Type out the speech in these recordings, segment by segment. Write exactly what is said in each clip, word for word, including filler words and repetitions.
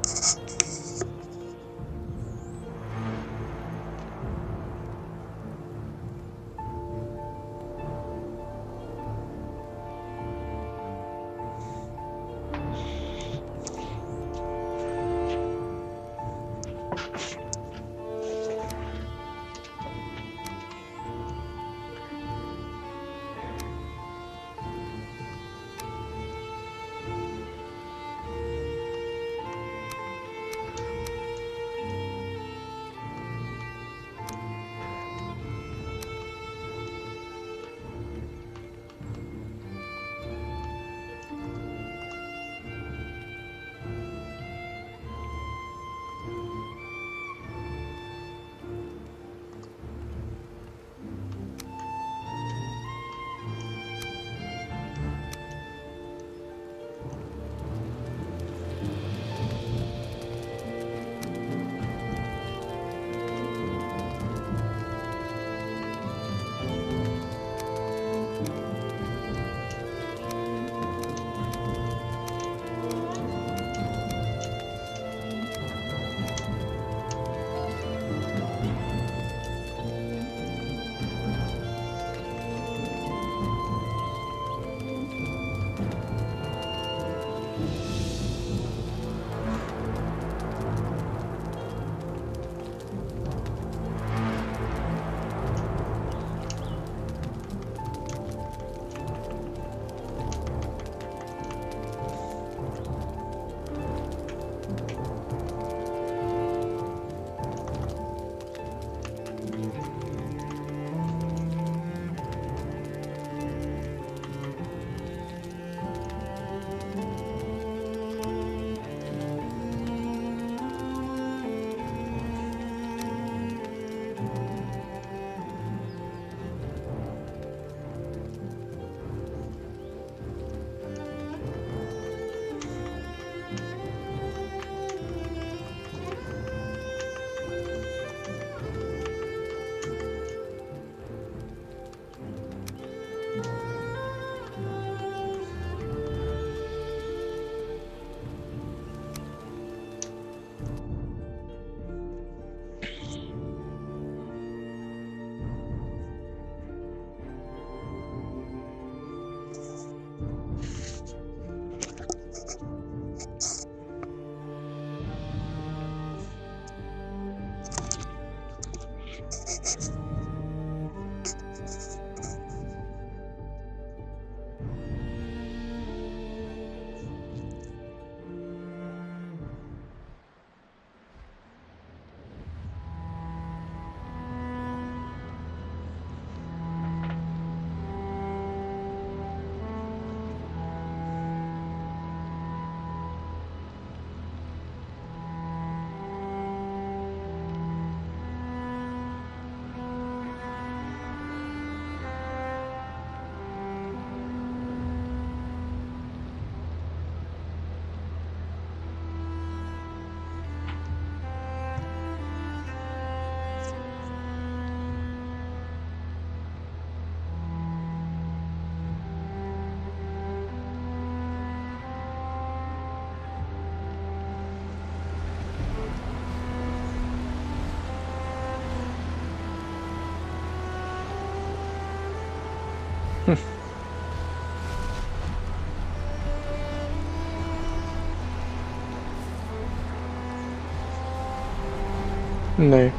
Nee.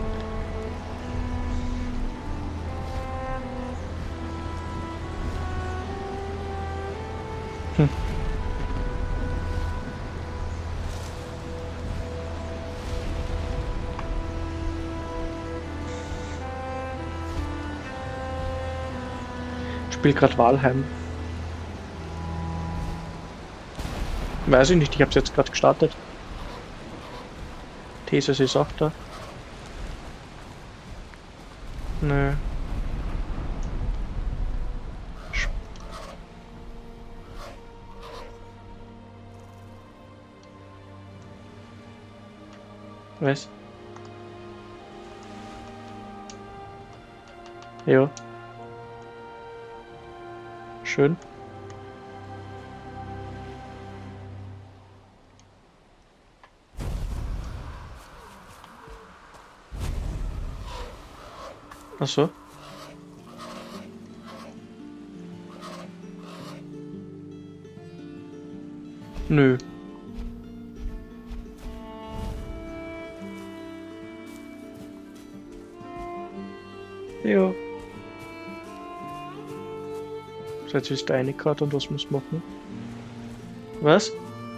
Hm. Ich spiel grad Valheim. Weiß ich nicht, ich hab's jetzt gerade gestartet. Thesis ist auch da. Nö. Was? Ja. Schön. Ach so. Nö. Ja. So, jetzt ist deine Karte und was muss machen? Was?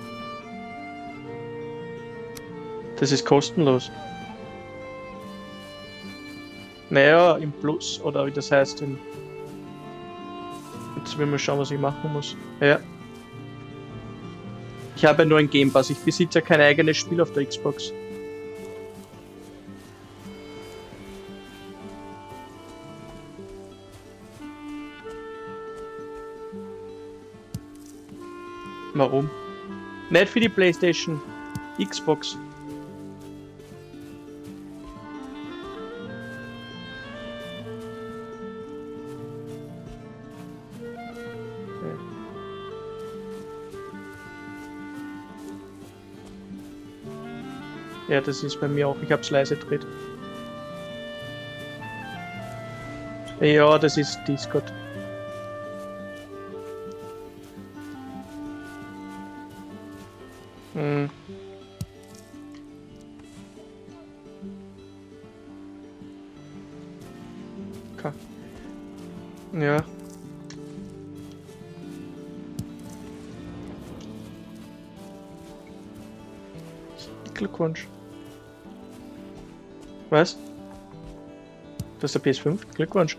Das ist kostenlos. Naja, im Plus, oder wie das heißt. In Jetzt will man schauen, was ich machen muss. Ja. Ich habe ja nur ein Game Pass. Ich besitze ja kein eigenes Spiel auf der Xbox. Warum? Nicht für die PlayStation. Xbox. Ja, das ist bei mir auch. Ich hab's leise gedreht. Ja, das ist Discord. Hm. Okay. Ja. Glückwunsch. Was? Das ist der P S fünf? Glückwunsch.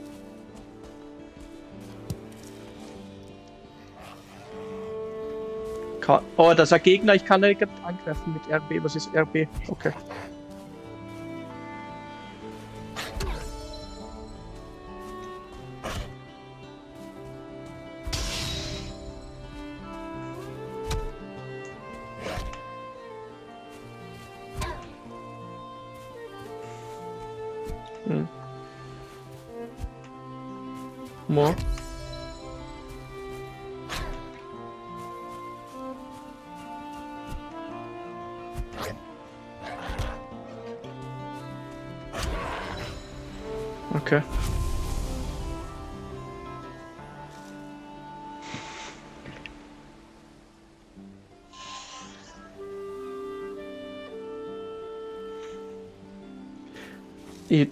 Ka oh, das ist ein Gegner, ich kann nicht angreifen mit R B. Was ist R B? Okay. Hm. More. Okay. Ich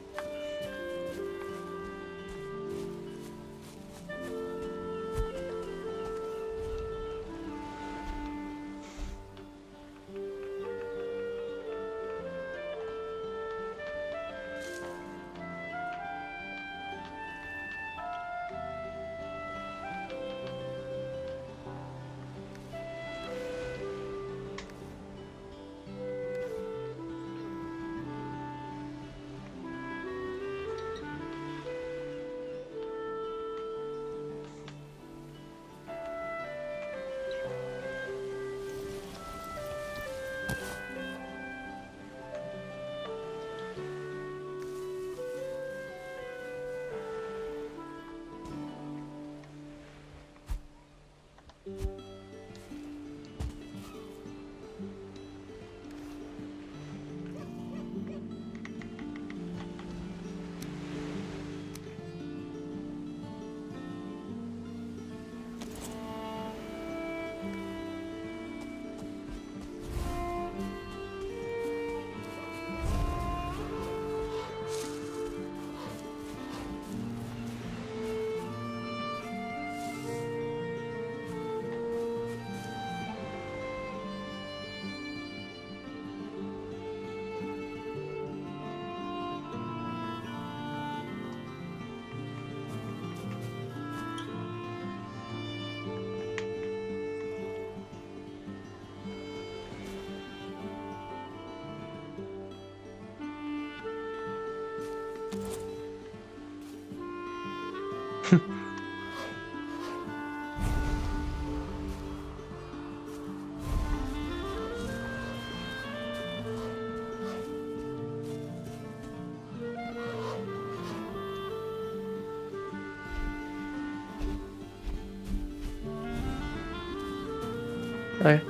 Nein.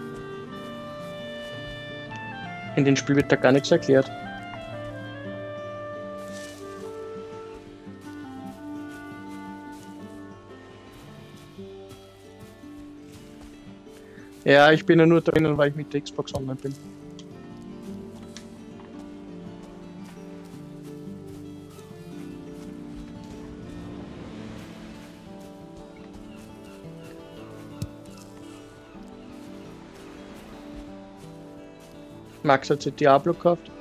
In dem Spiel wird da gar nichts erklärt. Ja, ich bin ja nur drinnen, weil ich mit der Xbox online bin. Max hat sich Diablo gekauft.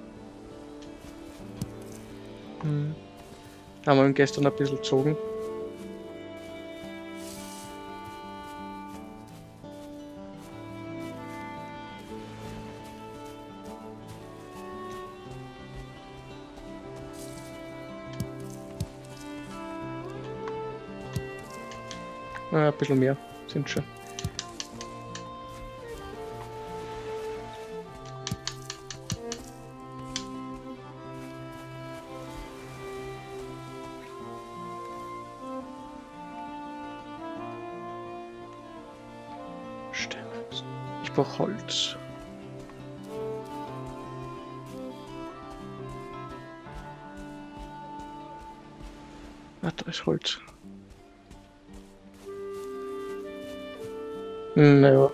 Hm. Haben wir ihn gestern ein bisschen gezogen. Ah, ein bisschen mehr sind schon. Ich brauche Holz. Ah, da ist Holz. Naja.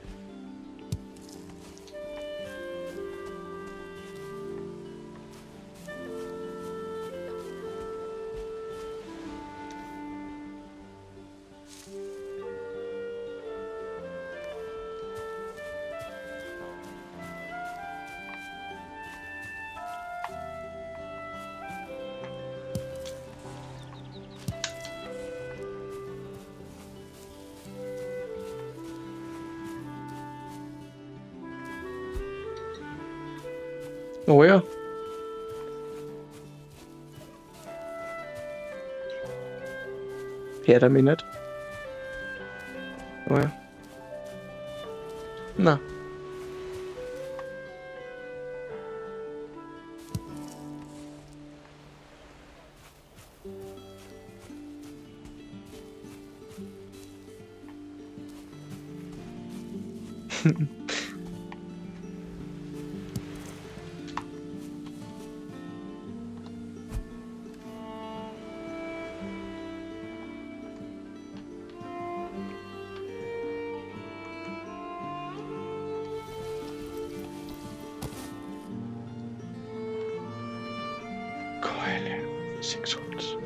Oh ja. Her damit nicht. Oh ja. Na. Keule. Sechs Holz.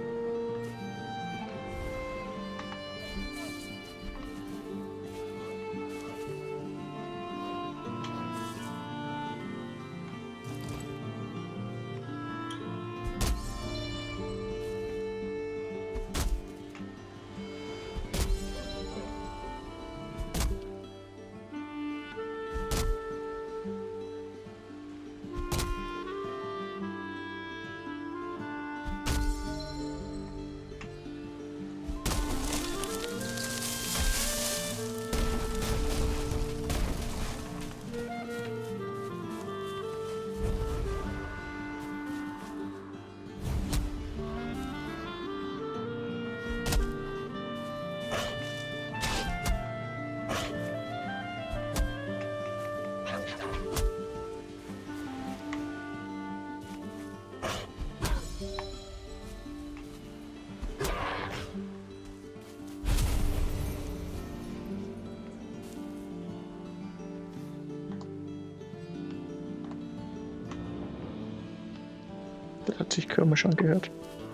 Das hat sich Körmer schon gehört.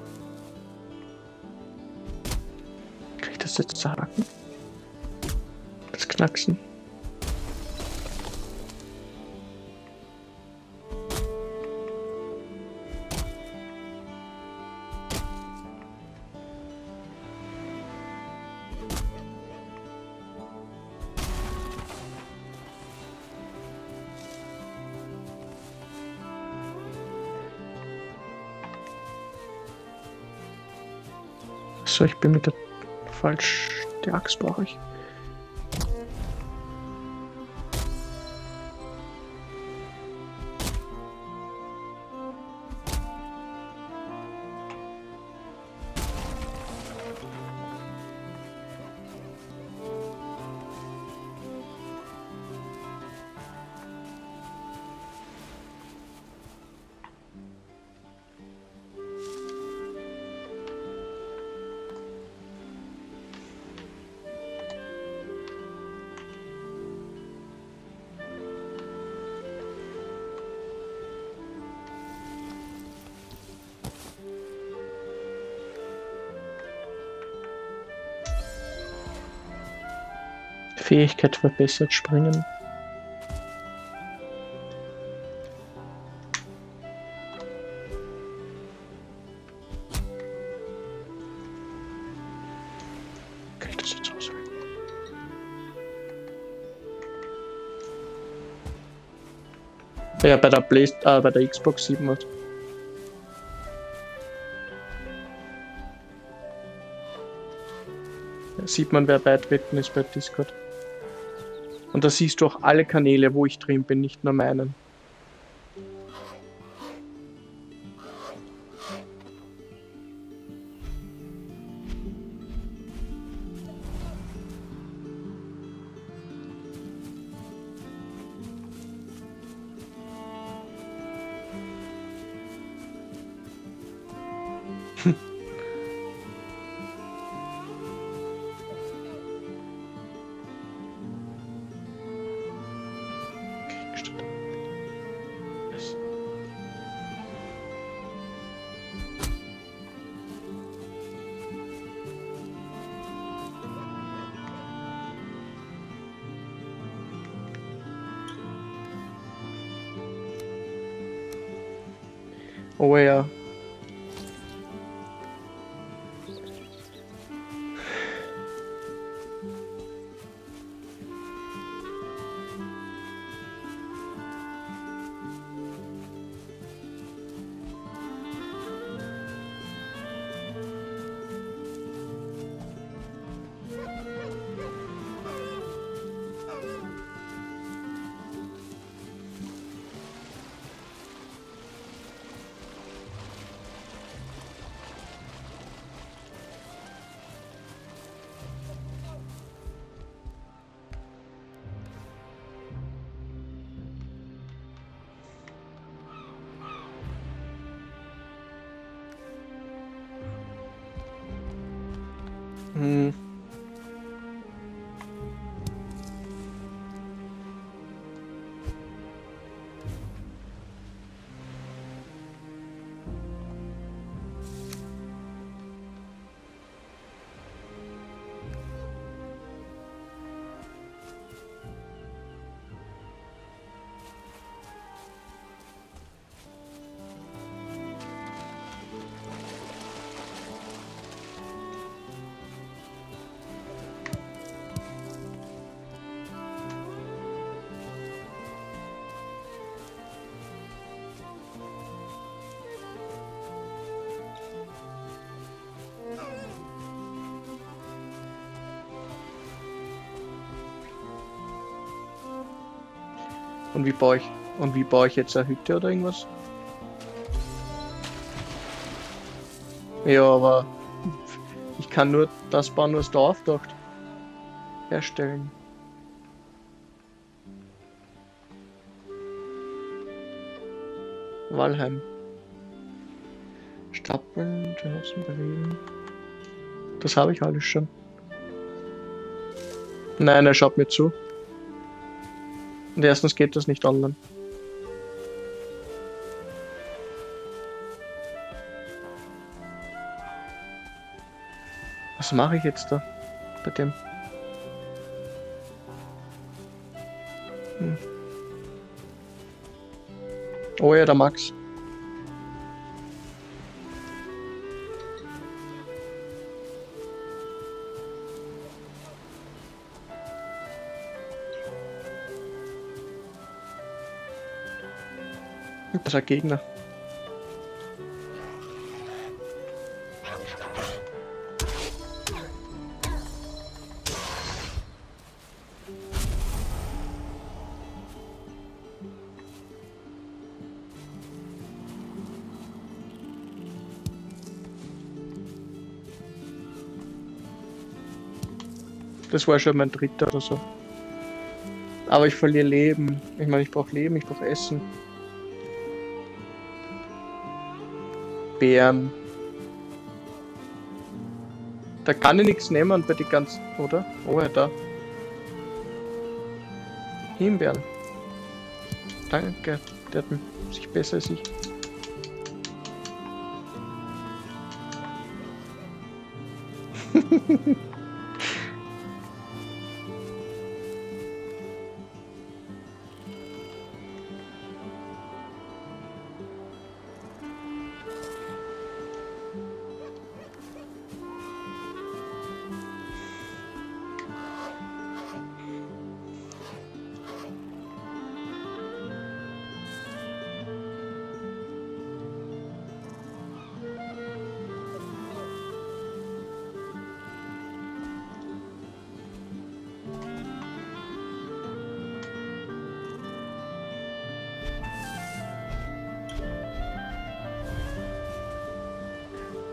Kann ich das jetzt sagen? Das Knacksen. So, ich bin mit der falsch. Die Axt brauche ich. Fähigkeit verbessert, springen. Geld ist jetzt raus. Ja, bei der Play äh, bei der Xbox sieben hat. Da sieht man, wer beitreten ist bei Discord. Und da siehst du auch alle Kanäle, wo ich drin bin, nicht nur meinen. Oh ja. Hm. Und wie baue ich und wie baue ich jetzt eine Hütte oder irgendwas? Ja, aber ich kann nur das bauen, was da auftaucht. Herstellen. Walheim. Stapeln, Genossen bewegen. Das habe ich alles schon. Nein, er schaut mir zu. Und erstens geht das nicht online. Was mache ich jetzt da bei dem? Hm. Oh ja, der Max. Das ist ein Gegner. Das war schon mein dritter oder so. Aber ich verliere Leben. Ich meine, ich brauche Leben, ich brauche Essen. Beeren. Da kann ich nichts nehmen bei den ganzen, oder? Oh ja, da. Himbeeren. Danke, der hat sich besser als ich.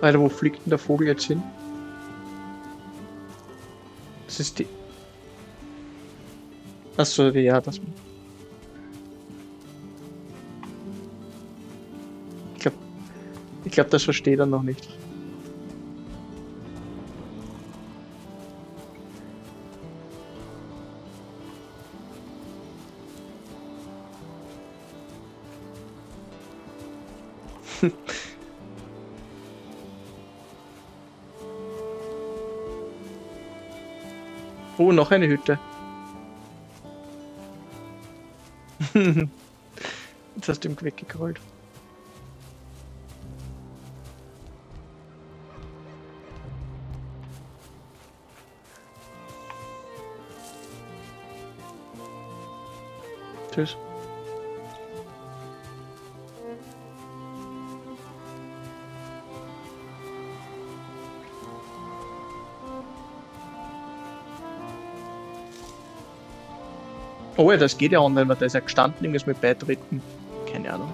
Alter, wo fliegt denn der Vogel jetzt hin? Das ist die... Achso, ja, das... Ich glaube, ich glaube, das versteht er noch nicht. Oh, noch eine Hütte. Jetzt hast du ihm weggerollt. Tschüss. Oh ja, das geht ja online, weil da ist ja gestanden, irgendwas mit Beitreten. Keine Ahnung.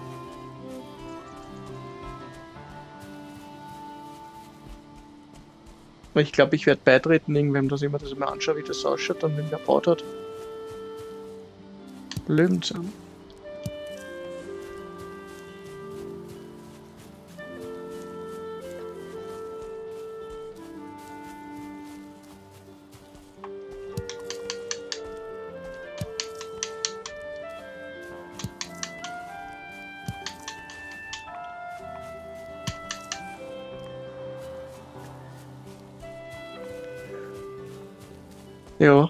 Aber ich glaube, ich werde beitreten, irgendwem, dass ich mir das mal anschaue, wie das ausschaut, dann wenn der gebaut hat. Löwenzahn. Ja.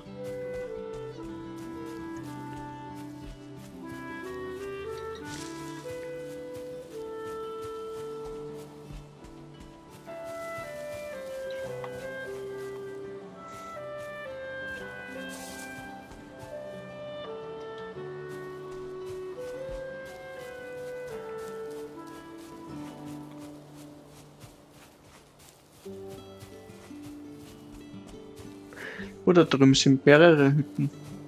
Oder drüben sind mehrere Hütten.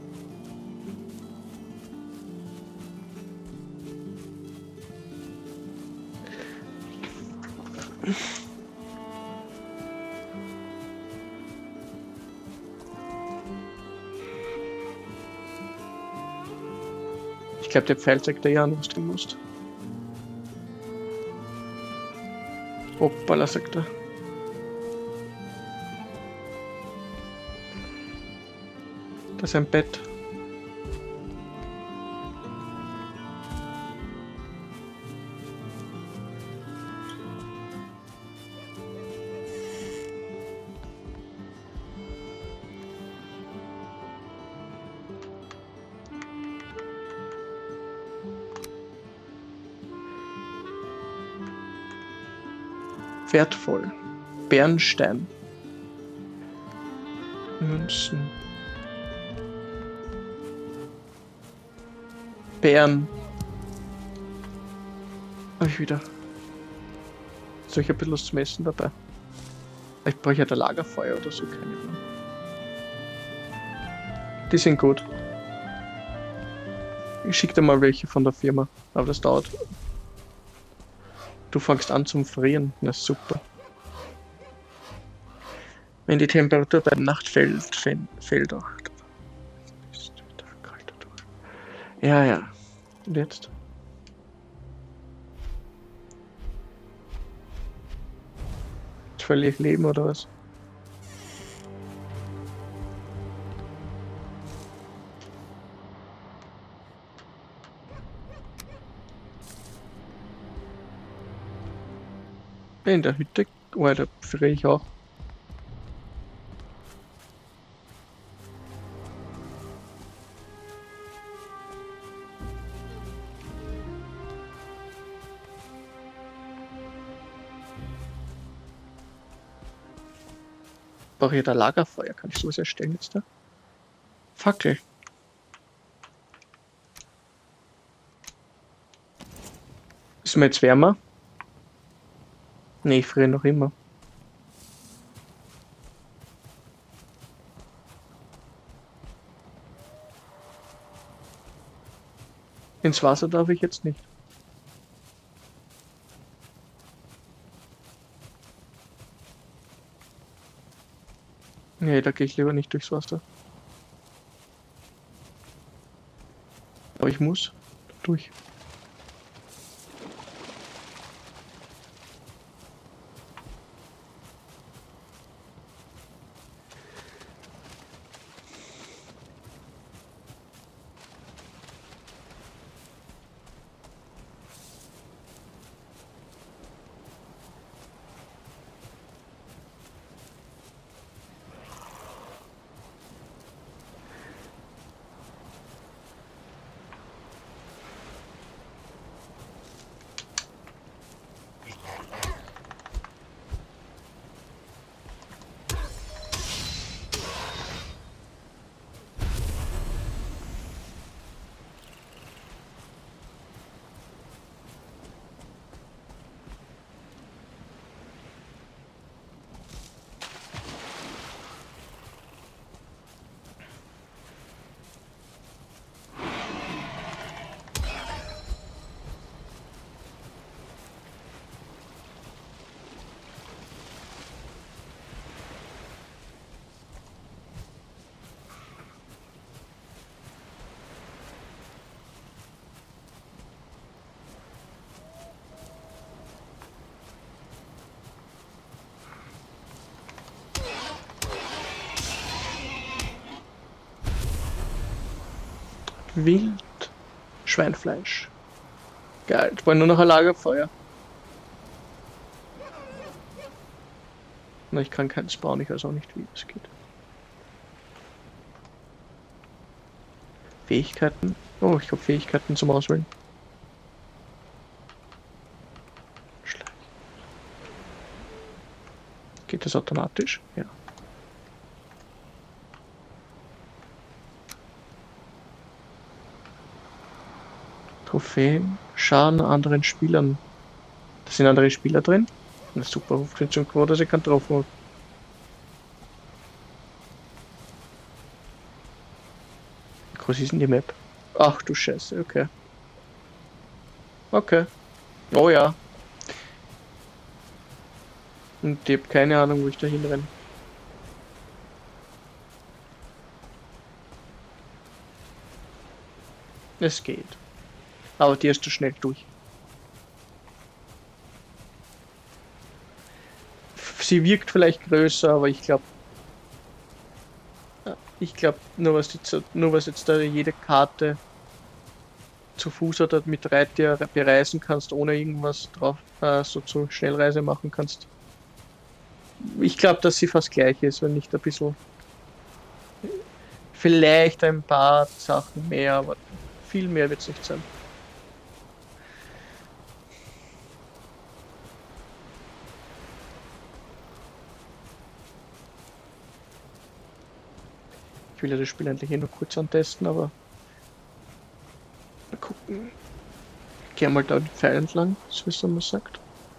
Ich glaube, der Pfeil zeigt dir ja an, was du musst. Hoppala, sagt er. Das ist ein Bett. Wertvoll. Bernstein. Münzen. Bären. Habe ich wieder. Soll ich ein bisschen was zum Essen dabei? Ich brauche ja ein Lagerfeuer oder so, keine Ahnung. Die sind gut. Ich schicke dir mal welche von der Firma, aber das dauert. Du fängst an zum Frieren, na super. Wenn die Temperatur bei Nacht fällt, fällt auch. Ja, ja. Und jetzt? Jetzt verliere ich Leben oder was? In der Hütte, oh, da friere ich auch. Brauche ich da Lagerfeuer? Kann ich sowas erstellen jetzt da? Fackel. Ist mir jetzt wärmer? Ne, ich friere noch immer. Ins Wasser darf ich jetzt nicht. Nee, da gehe ich lieber nicht durchs Wasser. Aber ich muss durch. Wild. Schweinfleisch. Geil. Ich wollte nur noch ein Lagerfeuer. Na, ich kann keins bauen, ich weiß auch nicht, wie das geht. Fähigkeiten. Oh, ich habe Fähigkeiten zum Auswählen. Schleich. Geht das automatisch? Ja. Trophäen, Schaden anderen Spielern. Da sind andere Spieler drin. Eine super Aufklärungsquote, dass ich kann drauf machen. Wie groß ist denn die Map? Ach du Scheiße, okay. Okay. Oh ja. Und ich habe keine Ahnung, wo ich da hinrenne. Es geht. Aber die ist zu schnell durch. Sie wirkt vielleicht größer, aber ich glaube, ich glaube, nur was jetzt, nur was jetzt da jede Karte zu Fuß oder mit Reittier bereisen kannst, ohne irgendwas drauf, äh, so zur Schnellreise machen kannst. Ich glaube, dass sie fast gleich ist, wenn nicht ein bisschen. Vielleicht ein paar Sachen mehr, aber viel mehr wird es nicht sein. Ich will ja das Spiel endlich eh nur kurz antesten, aber mal gucken. Ich gehe mal da den Pfeil entlang, so wie man sagt.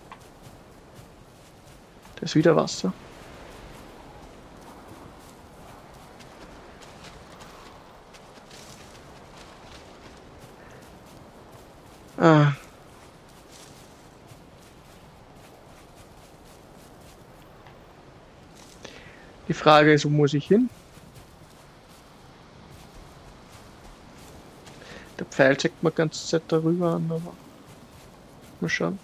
Da ist wieder Wasser. Ah. Die Frage ist, wo muss ich hin? Der Pfeil zeigt mir die ganze Zeit darüber an, aber mal schauen.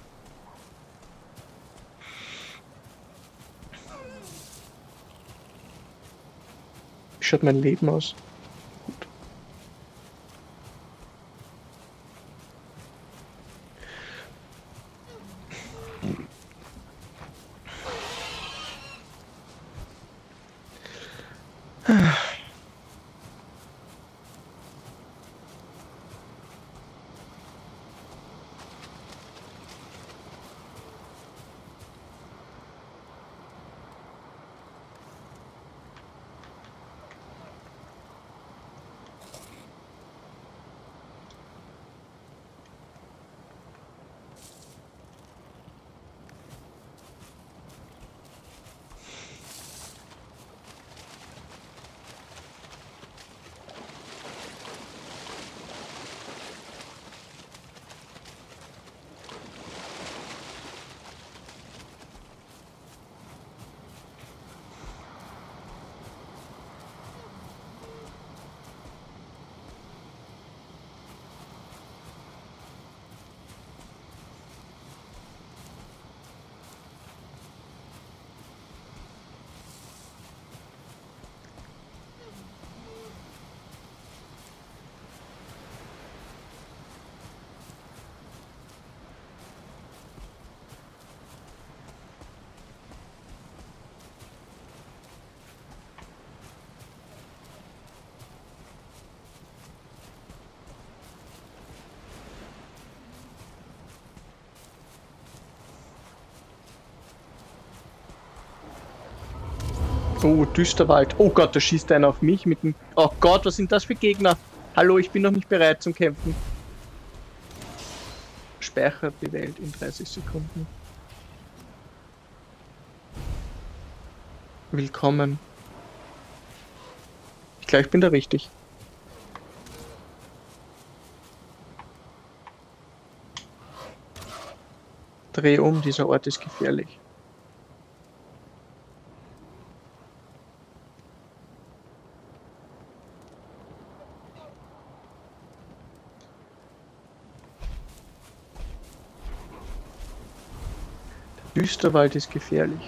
Wie schaut mein Leben aus? Gut. Oh, Düsterwald. Oh Gott, da schießt einer auf mich mit dem... Oh Gott, was sind das für Gegner? Hallo, ich bin noch nicht bereit zum Kämpfen. Speichert die Welt in dreißig Sekunden. Willkommen. Ich glaube, ich bin da richtig. Dreh um, dieser Ort ist gefährlich. Der Düsterwald ist gefährlich.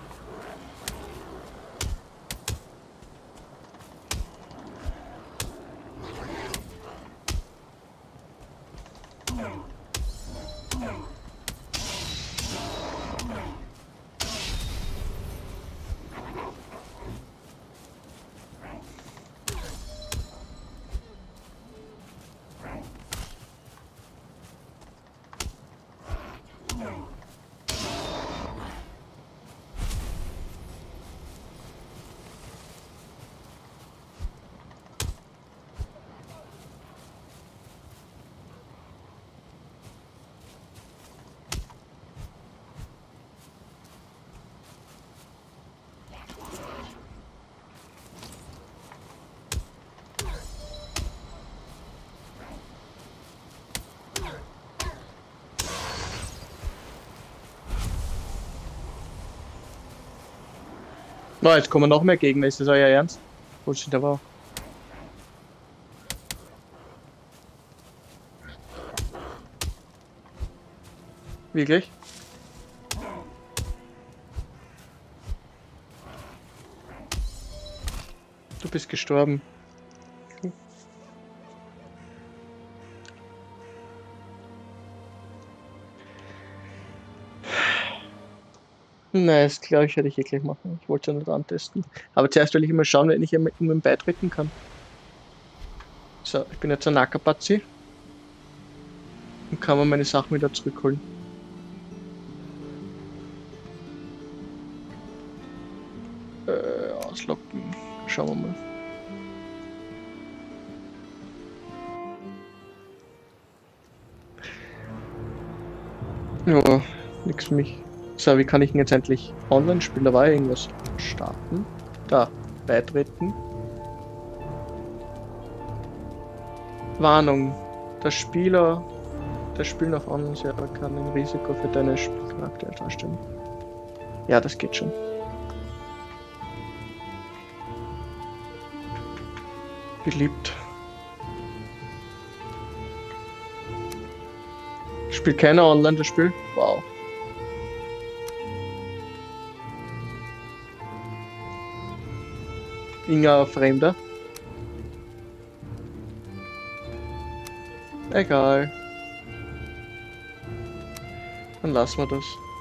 Na, jetzt kommen noch mehr Gegner, ist das euer Ernst? Bullshit, aber auch. Wirklich? Du bist gestorben. Nein, das glaube ich, werde ich eh gleich machen. Ich wollte es ja nicht antesten. Aber zuerst will ich immer schauen, wenn ich ihm beitreten kann. So, ich bin jetzt ein Nakapazi. Und kann man meine Sachen wieder zurückholen. Äh, auslocken. Schauen wir mal. Ja, nix für mich. So, wie kann ich ihn jetzt endlich online spielen? Da war ja irgendwas. Starten. Da, beitreten. Warnung. Der Spieler, der Spiel auf Online-Server kann ein Risiko für deine Spielcharakter darstellen. Ja, das geht schon. Beliebt. Spielt keiner online das Spiel? Wow. Inga Fremder. Egal. Dann lassen wir das.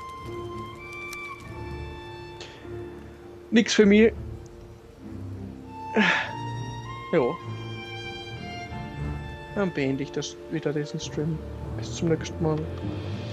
Nix für mich. Jo. Dann beende ich das wieder diesen Stream. Bis zum nächsten Mal.